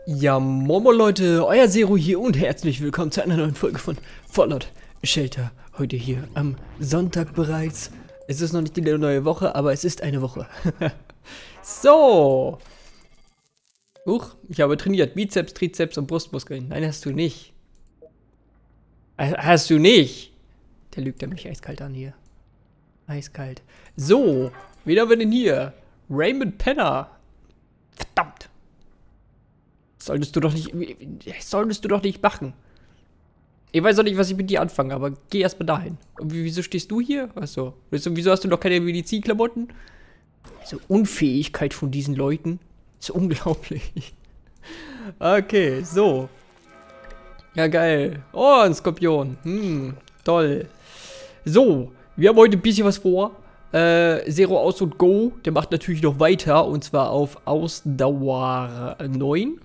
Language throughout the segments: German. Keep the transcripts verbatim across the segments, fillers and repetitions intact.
Ja, Momo Leute, euer Zero hier und herzlich willkommen zu einer neuen Folge von Fallout Shelter. Heute hier am Sonntag bereits. Es ist noch nicht die neue Woche, aber es ist eine Woche. So. Huch, ich habe trainiert. Bizeps, Trizeps und Brustmuskeln. Nein, hast du nicht. Hast du nicht? Der lügt er mich eiskalt an hier. Eiskalt. So, wen haben wir denn hier? Raymond Penner. Verdammt. Solltest du doch nicht. Solltest du doch nicht machen. Ich weiß auch nicht, was ich mit dir anfange, aber geh erstmal dahin. Und wieso stehst du hier? Achso. Wieso hast du noch keine Medizinklamotten? So Unfähigkeit von diesen Leuten. Ist unglaublich. Okay, so. Ja, geil. Oh, ein Skorpion. Hm, toll. So, wir haben heute ein bisschen was vor. Äh, Zero Aus und Go. Der macht natürlich noch weiter. Und zwar auf Ausdauer neun.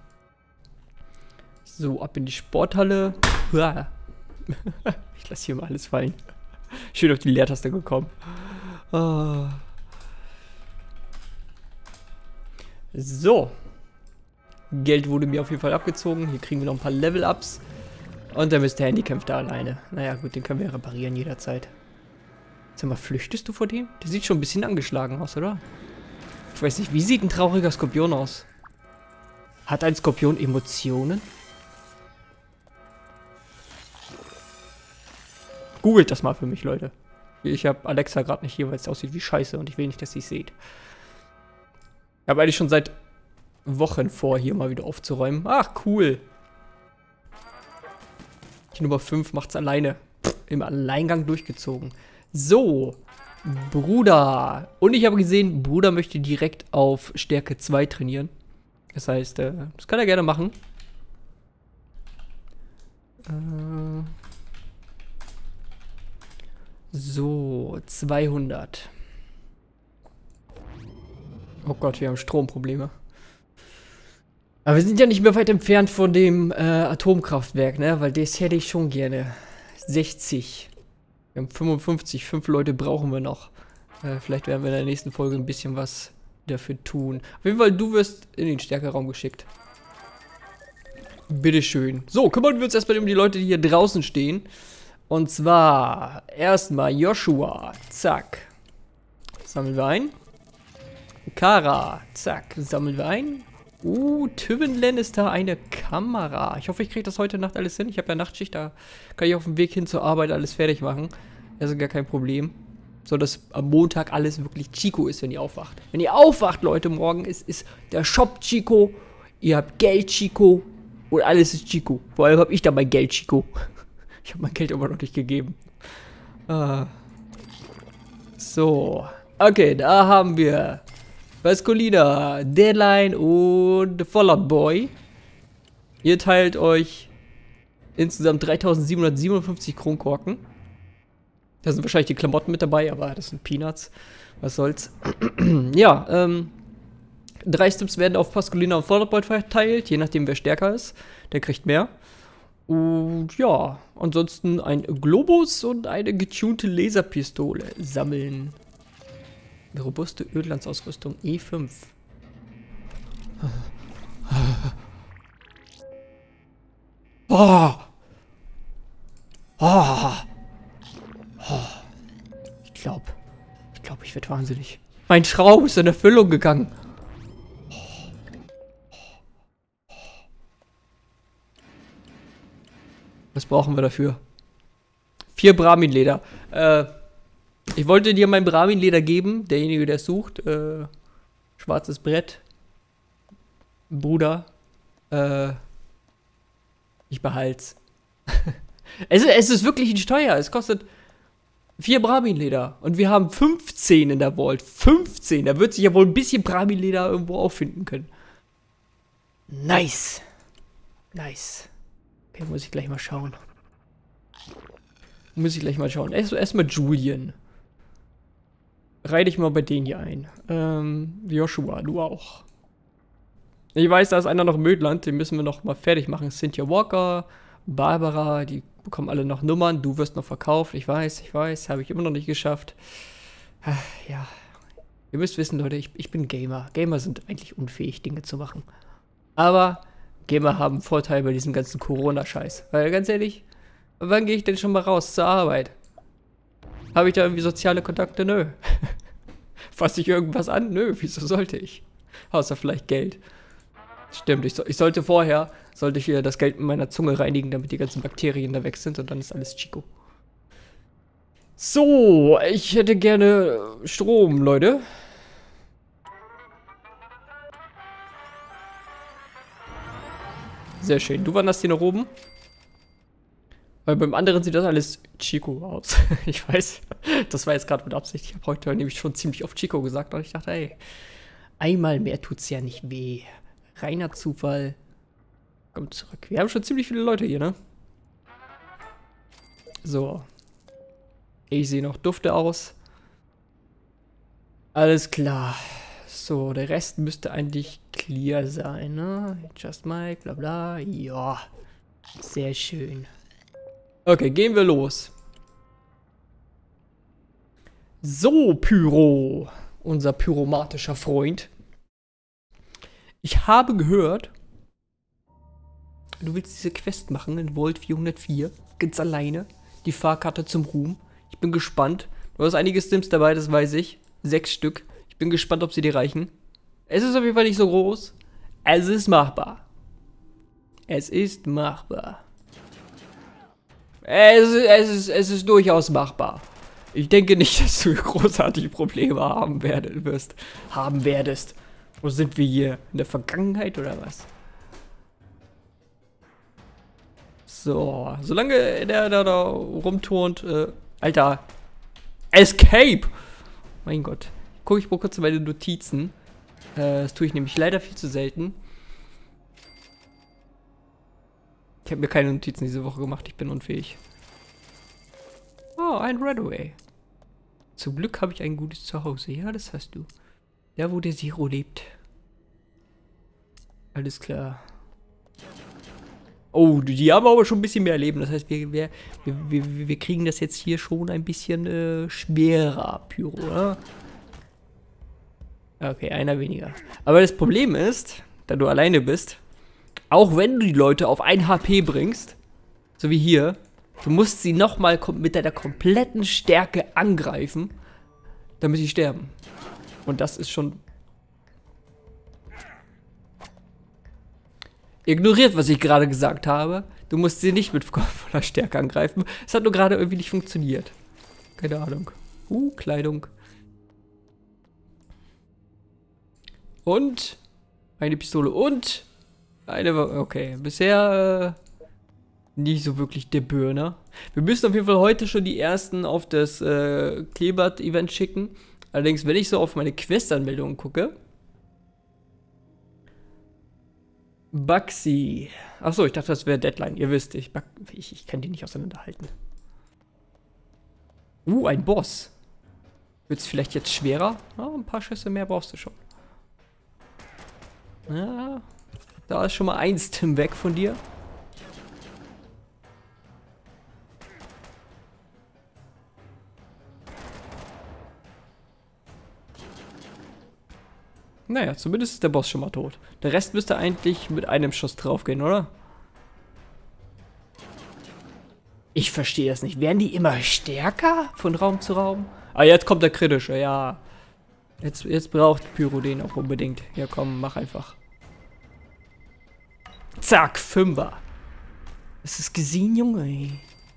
So, ab in die Sporthalle. Ich lasse hier mal alles fallen. Schön auf die Leertaste gekommen. Oh. So. Geld wurde mir auf jeden Fall abgezogen. Hier kriegen wir noch ein paar Level-Ups. Und dann ist der Handicap da alleine. Naja, gut, den können wir reparieren jederzeit. Sag mal, flüchtest du vor dem? Der sieht schon ein bisschen angeschlagen aus, oder? Ich weiß nicht, wie sieht ein trauriger Skorpion aus? Hat ein Skorpion Emotionen? Googelt das mal für mich, Leute. Ich habe Alexa gerade nicht hier, weil es aussieht wie Scheiße und ich will nicht, dass sie es sieht. Ich habe eigentlich schon seit Wochen vor, hier mal wieder aufzuräumen. Ach, cool. Die Nummer fünf macht's alleine. Pff, im Alleingang durchgezogen. So. Bruder. Und ich habe gesehen, Bruder möchte direkt auf Stärke zwei trainieren. Das heißt, äh, das kann er gerne machen. Äh... So, zweihundert. Oh Gott, wir haben Stromprobleme. Aber wir sind ja nicht mehr weit entfernt von dem äh, Atomkraftwerk, ne? Weil das hätte ich schon gerne. sechzig. Wir haben fünfundfünfzig. Fünf Leute brauchen wir noch. Äh, vielleicht werden wir in der nächsten Folge ein bisschen was dafür tun. Auf jeden Fall, du wirst in den Stärkeraum geschickt. Bitteschön. So, kümmern wir uns erstmal um die Leute, die hier draußen stehen. Und zwar erstmal Joshua, zack, sammeln wir ein. Kara, zack, sammeln wir ein. Uh, Tywin Lannister, eine Kamera. Ich hoffe, ich kriege das heute Nacht alles hin. Ich habe ja Nachtschicht, da kann ich auf dem Weg hin zur Arbeit alles fertig machen. Das ist gar kein Problem. So, dass am Montag alles wirklich Chico ist, wenn ihr aufwacht. Wenn ihr aufwacht, Leute, morgen ist, ist der Shop Chico. Ihr habt Geld Chico. Und alles ist Chico. Vor allem habe ich da mein Geld Chico. Ich habe mein Geld immer noch nicht gegeben. Ah. So. Okay, da haben wir Vasculina, Deadline und Fallout Boy. Ihr teilt euch insgesamt dreitausendsiebenhundertsiebenundfünfzig Kronkorken. Da sind wahrscheinlich die Klamotten mit dabei, aber das sind Peanuts. Was soll's. Ja, ähm. Drei Stips werden auf Pasculina und Fallout Boy verteilt, je nachdem wer stärker ist. Der kriegt mehr. Und ja, ansonsten ein Globus und eine getunte Laserpistole sammeln. Robuste Ödlandsausrüstung E fünf. Oh. Oh. Oh. Ich glaube, ich glaube, ich werde wahnsinnig. Mein Traum ist in Erfüllung gegangen. Was brauchen wir dafür? Vier Brahmin-Leder. Äh, ich wollte dir mein Brahmin-Leder geben. Derjenige, der es sucht. Äh, schwarzes Brett. Bruder. Äh, ich behalt's. es, es ist wirklich ein Steuer. Es kostet vier Brahmin-Leder. Und wir haben fünfzehn in der Vault. fünfzehn. Da wird sich ja wohl ein bisschen Brahmin-Leder irgendwo auffinden können. Nice. Nice. Okay, muss ich gleich mal schauen. Muss ich gleich mal schauen. Erstmal erst Julian. Reite ich mal bei denen hier ein. Ähm, Joshua, du auch. Ich weiß, da ist einer noch im Ödland. Den müssen wir noch mal fertig machen. Cynthia Walker, Barbara, die bekommen alle noch Nummern. Du wirst noch verkauft. Ich weiß, ich weiß. Habe ich immer noch nicht geschafft. Ja. Ihr müsst wissen, Leute, ich, ich bin Gamer. Gamer sind eigentlich unfähig, Dinge zu machen. Aber Gamer haben Vorteil bei diesem ganzen Corona-Scheiß. Weil ganz ehrlich, wann gehe ich denn schon mal raus zur Arbeit? Habe ich da irgendwie soziale Kontakte? Nö. Fasse ich irgendwas an? Nö, wieso sollte ich? Außer vielleicht Geld. Stimmt, ich, so, ich sollte vorher, sollte ich hier das Geld mit meiner Zunge reinigen, damit die ganzen Bakterien da weg sind und dann ist alles Chico. So, ich hätte gerne Strom, Leute. Sehr schön. Du wanderst hier nach oben. Weil beim anderen sieht das alles Chico aus. Ich weiß, das war jetzt gerade mit Absicht. Ich habe heute nämlich schon ziemlich oft Chico gesagt. Und ich dachte, ey, einmal mehr tut's ja nicht weh. Reiner Zufall. Kommt zurück. Wir haben schon ziemlich viele Leute hier, ne? So. Ich sehe noch dufte aus. Alles klar. So, der Rest müsste eigentlich clear sein, ne? Just Mike, bla bla. Ja. Sehr schön. Okay, gehen wir los. So, Pyro. Unser pyromatischer Freund. Ich habe gehört, du willst diese Quest machen in Vault vierhundertvier. Ganz alleine. Die Fahrkarte zum Ruhm. Ich bin gespannt. Du hast einige Stims dabei, das weiß ich. Sechs Stück. Ich bin gespannt, ob sie dir reichen. Es ist auf jeden Fall nicht so groß. Es ist machbar. Es ist machbar. Es, es, ist, es ist durchaus machbar. Ich denke nicht, dass du großartige Probleme haben werden wirst. Haben werdest. Wo sind wir hier? In der Vergangenheit oder was? So, solange der da, da rumturnt, äh, Alter. Escape! Mein Gott. Guck ich mal kurz in meine Notizen. Äh, das tue ich nämlich leider viel zu selten. Ich habe mir keine Notizen diese Woche gemacht, ich bin unfähig. Oh, ein Redaway. Zum Glück habe ich ein gutes Zuhause. Ja, das hast du. Da, wo der Zero lebt. Alles klar. Oh, die haben aber schon ein bisschen mehr Leben. Das heißt, wir, wir, wir, wir, wir kriegen das jetzt hier schon ein bisschen äh, schwerer, Pyro, oder? Okay, einer weniger. Aber das Problem ist, da du alleine bist, auch wenn du die Leute auf ein H P bringst, so wie hier, du musst sie nochmal mit deiner kompletten Stärke angreifen, damit sie sterben. Und das ist schon... Ignoriert, was ich gerade gesagt habe. Du musst sie nicht mit voller Stärke angreifen. Es hat nur gerade irgendwie nicht funktioniert. Keine Ahnung. Uh, Kleidung. Und eine Pistole und eine... Okay, bisher äh, nicht so wirklich der Burner. Wir müssen auf jeden Fall heute schon die ersten auf das äh, Kleeblatt-Event schicken. Allerdings, wenn ich so auf meine Quest-Anmeldungen gucke... Baxi. Achso, ich dachte, das wäre Deadline. Ihr wisst, ich, ich, ich kann die nicht auseinanderhalten. Uh, ein Boss. Wird es vielleicht jetzt schwerer? Oh, ein paar Schüsse mehr brauchst du schon. Ja, da ist schon mal eins, Tim, weg von dir. Naja, zumindest ist der Boss schon mal tot. Der Rest müsste eigentlich mit einem Schuss draufgehen, oder? Ich verstehe das nicht. Werden die immer stärker von Raum zu Raum? Ah, jetzt kommt der kritische, ja. Jetzt, jetzt braucht Pyro den auch unbedingt. Ja, komm, mach einfach. Zack, Fünfer. Das ist gesehen, Junge, ey.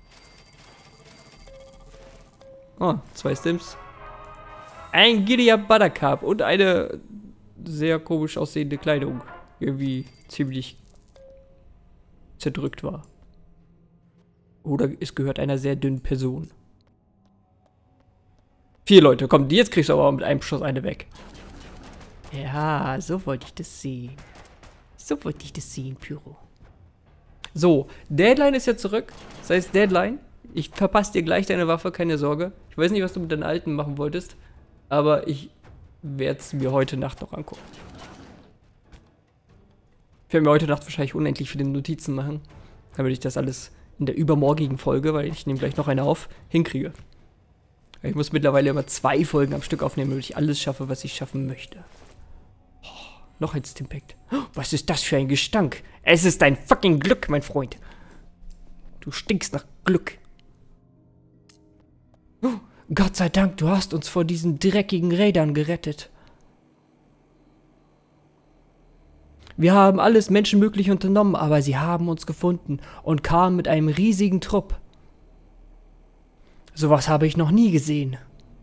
Oh, zwei Stims. Ein Gideon Buttercup und eine sehr komisch aussehende Kleidung. Irgendwie ziemlich zerdrückt war. Oder es gehört einer sehr dünnen Person. Vier Leute, komm, jetzt kriegst du aber mit einem Schuss eine weg. Ja, so wollte ich das sehen. So wollte ich das sehen, Pyro. So, Deadline ist ja zurück. Das heißt, Deadline, ich verpasse dir gleich deine Waffe, keine Sorge. Ich weiß nicht, was du mit deinen alten machen wolltest, aber ich werde es mir heute Nacht noch angucken. Ich werde mir heute Nacht wahrscheinlich unendlich viele Notizen machen, damit ich das alles in der übermorgigen Folge, weil ich nehme gleich noch eine auf, hinkriege. Ich muss mittlerweile immer zwei Folgen am Stück aufnehmen, damit ich alles schaffe, was ich schaffen möchte. noch ein Stimpact. Oh, was ist das für ein Gestank? Es ist ein fucking Glück, mein Freund. Du stinkst nach Glück. Oh, Gott sei Dank, du hast uns vor diesen dreckigen Rädern gerettet. Wir haben alles Menschenmögliche unternommen, aber sie haben uns gefunden und kamen mit einem riesigen Trupp. Sowas habe ich noch nie gesehen.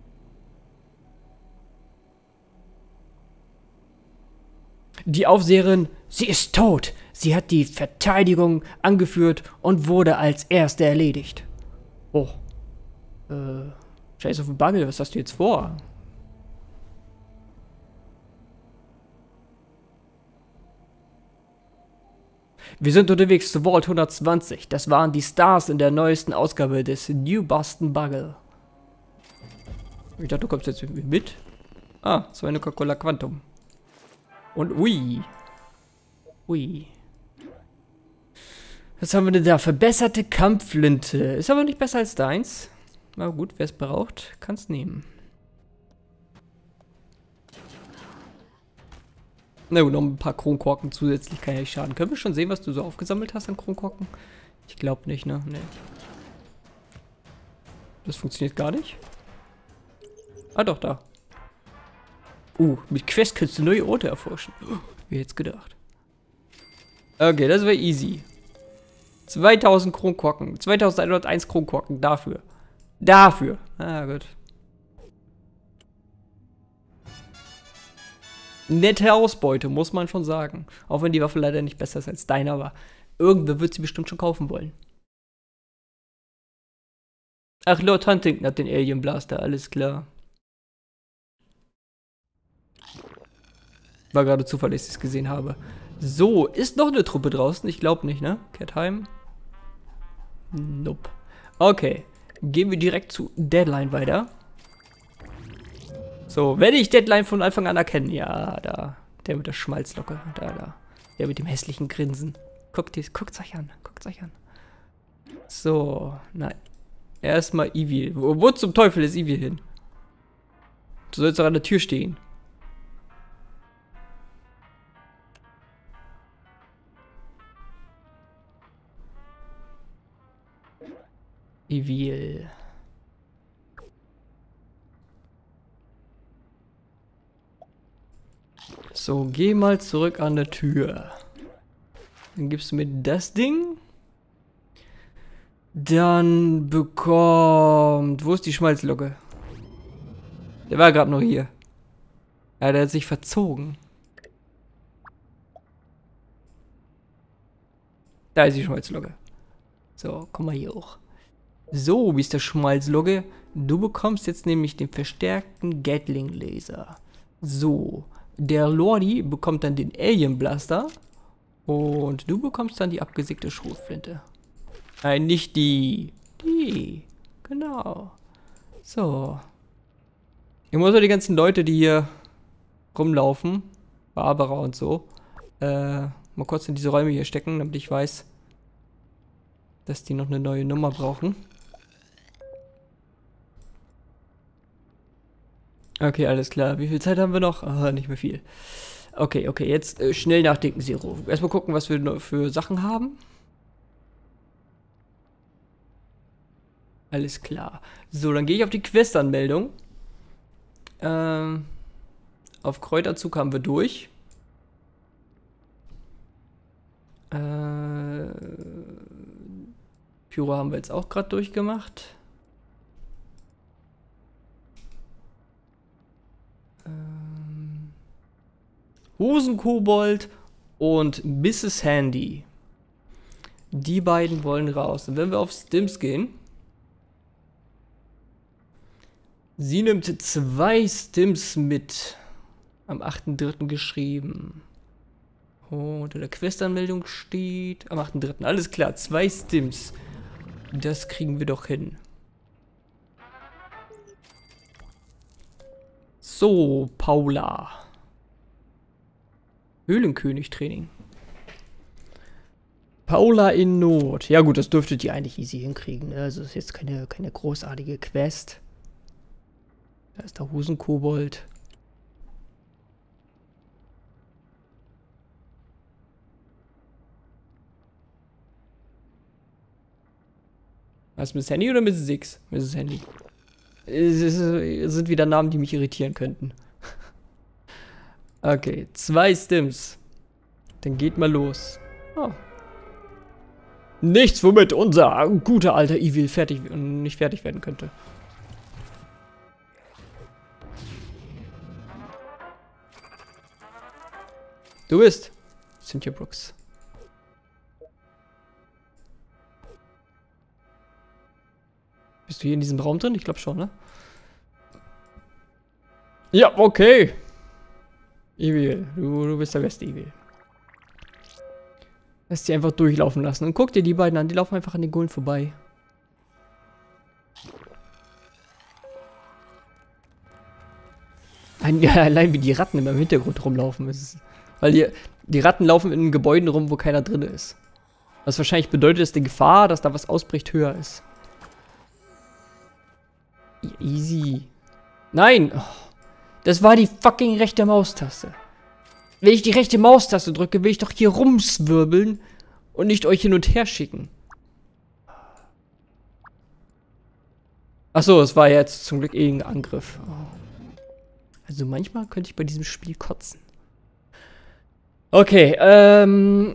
Die Aufseherin, sie ist tot. Sie hat die Verteidigung angeführt und wurde als erste erledigt. Oh. Äh, Scheiß auf den Bagel, was hast du jetzt vor? Wir sind unterwegs zu Vault hundertzwanzig. Das waren die Stars in der neuesten Ausgabe des New Boston Bugle. Ich dachte, du kommst jetzt mit mir mit. Ah, das war eine Coca-Cola Quantum. Und ui. Ui. Was haben wir denn da? Verbesserte Kampfflinte. Ist aber nicht besser als deins. Na gut, wer es braucht, kann es nehmen. Na gut, noch ein paar Kronkorken zusätzlich kann ja nicht schaden. Können wir schon sehen, was du so aufgesammelt hast an Kronkorken? Ich glaube nicht, ne? Nee. Das funktioniert gar nicht. Ah, doch, da. Uh, mit Quest kannst du neue Orte erforschen. Wie jetzt gedacht. Okay, das war easy. zweitausend Kronkorken. zweitausendeinhunderteins Kronkorken. Dafür. Dafür. Ah, gut. Nette Ausbeute, muss man schon sagen. Auch wenn die Waffe leider nicht besser ist als deine, aber irgendwer wird sie bestimmt schon kaufen wollen. Ach, Lord Huntington hat den Alien Blaster, alles klar. War gerade Zufall, dass ich es gesehen habe. So, ist noch eine Truppe draußen? Ich glaube nicht, ne? Kehrt heim. Nope. Okay, gehen wir direkt zu Deadline weiter. So, werde ich Deadline von Anfang an erkennen? Ja, da. Der mit der Schmalzlocke. Da, da. Der mit dem hässlichen Grinsen. Guckt es guckt's euch an. Guckt's euch an. So, nein. Erstmal Evil. Wo, wo zum Teufel ist Evil hin? Du sollst doch an der Tür stehen. Evil. So, geh mal zurück an der Tür. Dann gibst du mir das Ding. Dann bekommt... Wo ist die Schmalzlocke? Der war gerade noch hier. Ja, der hat sich verzogen. Da ist die Schmalzlocke. So, komm mal hier hoch. So, wie ist der Schmalzlocke? Du bekommst jetzt nämlich den verstärkten Gatling-Laser. So, der Lordi bekommt dann den Alien Blaster. Und du bekommst dann die abgesägte Schrotflinte. Nein, nicht die. Die. Genau. So. Ich muss auch die ganzen Leute, die hier rumlaufen, Barbara und so, äh, mal kurz in diese Räume hier stecken, damit ich weiß, dass die noch eine neue Nummer brauchen. Okay, alles klar. Wie viel Zeit haben wir noch? Ah, nicht mehr viel. Okay, okay, jetzt äh, schnell nachdenken, Zero. Erstmal gucken, was wir für Sachen haben. Alles klar. So, dann gehe ich auf die Quest-Anmeldung. Ähm, auf Kräuterzug haben wir durch. Äh, Pyro haben wir jetzt auch gerade durchgemacht. Ähm, Hosenkobold und Misses Handy. Die beiden wollen raus. Und wenn wir auf Stims gehen, sie nimmt zwei Stims mit. Am achten dritten geschrieben. Oh, unter der Questanmeldung steht. Am achten dritten Alles klar, zwei Stims. Das kriegen wir doch hin. So, Paula. Höhlenkönig-Training. Paula in Not. Ja gut, das dürftet ihr eigentlich easy hinkriegen. Ne? Also ist jetzt keine, keine großartige Quest. Da ist der Hosenkobold. Was, Miss Handy oder Misses X? Misses Handy. Es sind wieder Namen, die mich irritieren könnten. Okay, zwei Stims. Dann geht mal los. Oh. Nichts, womit unser guter alter Evil fertig nicht fertig werden könnte. Du bist Cynthia Brooks. Bist du hier in diesem Raum drin? Ich glaube schon, ne? Ja, okay. Evil, du, du bist der beste Evil. Lass die einfach durchlaufen lassen. Und guck dir die beiden an, die laufen einfach an den Golem vorbei. Ein, ja, allein wie die Ratten immer im Hintergrund rumlaufen. Ist, weil die, die Ratten laufen in Gebäuden rum, wo keiner drin ist. Was wahrscheinlich bedeutet, dass die Gefahr, dass da was ausbricht, höher ist. Easy. Nein! Oh, das war die fucking rechte Maustaste. Wenn ich die rechte Maustaste drücke, will ich doch hier rumswirbeln und nicht euch hin und her schicken. Achso, es war jetzt zum Glück eh ein Angriff. Also manchmal könnte ich bei diesem Spiel kotzen. Okay, ähm...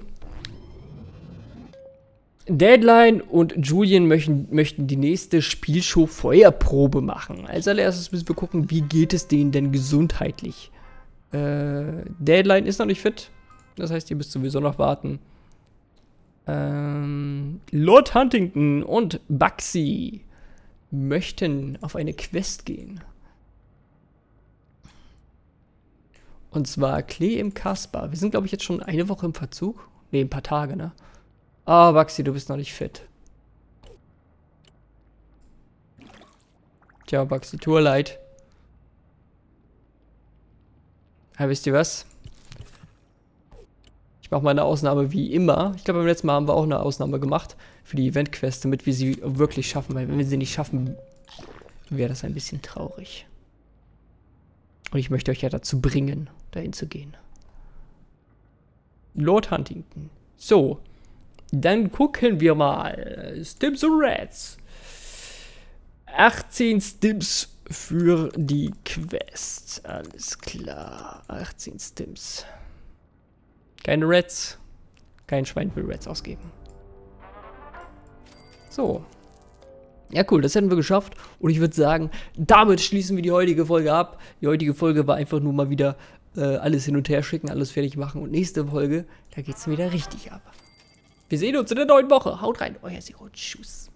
Deadline und Julian möchten, möchten die nächste Spielshow Feuerprobe machen. Als allererstes müssen wir gucken, wie geht es denen denn gesundheitlich. Äh, Deadline ist noch nicht fit. Das heißt, ihr müsst sowieso noch warten. Ähm, Lord Huntington und Bugsy möchten auf eine Quest gehen. Und zwar Klee im Kasper. Wir sind, glaube ich, jetzt schon eine Woche im Verzug. Ne, ein paar Tage, ne? Ah, oh, Bugsy, du bist noch nicht fit. Tja, Bugsy, tut mir leid. Ja, wisst ihr was? Ich mache mal eine Ausnahme wie immer. Ich glaube, beim letzten Mal haben wir auch eine Ausnahme gemacht für die Event-Quest, damit wir sie wirklich schaffen. Weil wenn wir sie nicht schaffen, wäre das ein bisschen traurig. Und ich möchte euch ja dazu bringen, dahin zu gehen. Lord Huntington. So. Dann gucken wir mal. Stims und Rats. achtzehn Stims für die Quest. Alles klar. achtzehn Stims. Keine Rats. Kein Schwein will Rats ausgeben. So. Ja, cool. Das hätten wir geschafft. Und ich würde sagen, damit schließen wir die heutige Folge ab. Die heutige Folge war einfach nur mal wieder äh, alles hin und her schicken, alles fertig machen. Und nächste Folge, da geht es wieder richtig ab. Wir sehen uns in der neuen Woche. Haut rein, euer Zero. Tschüss.